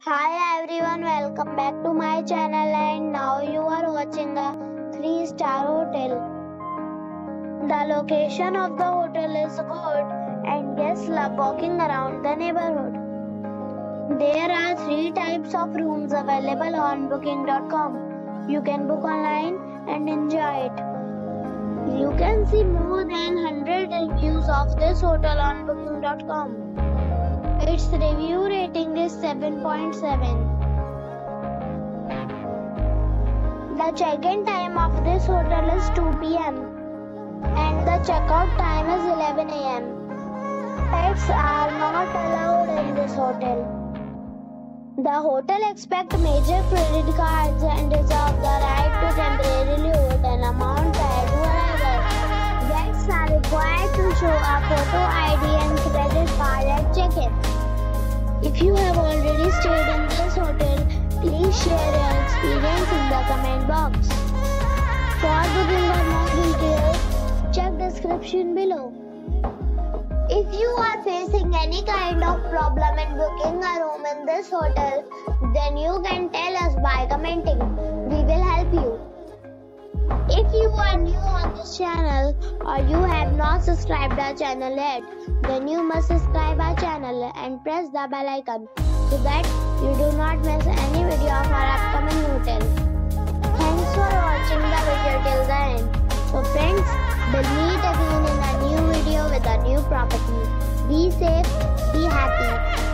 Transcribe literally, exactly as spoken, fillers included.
Hi everyone, welcome back to my channel and now you are watching a three star hotel. The location of the hotel is good and guests love walking around the neighborhood. There are three types of rooms available on booking dot com. You can book online and enjoy it. You can see more than one hundred reviews of this hotel on booking dot com. Its review rating is seven point seven. The check-in time of this hotel is two p m and the check-out time is eleven a m Pets are not allowed in this hotel. The hotel accepts major credit cards and reserves the right to temporarily hold an amount prior to arrival. Guests are required to show a photo I D and credit card at check-in. If you have already stayed in this hotel, please share your experience in the comment box. For booking or more details, check description below. If you are facing any kind of problem in booking a room in this hotel, then you can tell us by commenting. We will help you. If you are new on this channel or you have not subscribed our channel yet, then you must subscribe our channel and press the bell icon so that you do not miss any video of our upcoming hotel. Thanks for watching the video till the end. So friends, we'll meet again in a new video with a new property. Be safe, be happy.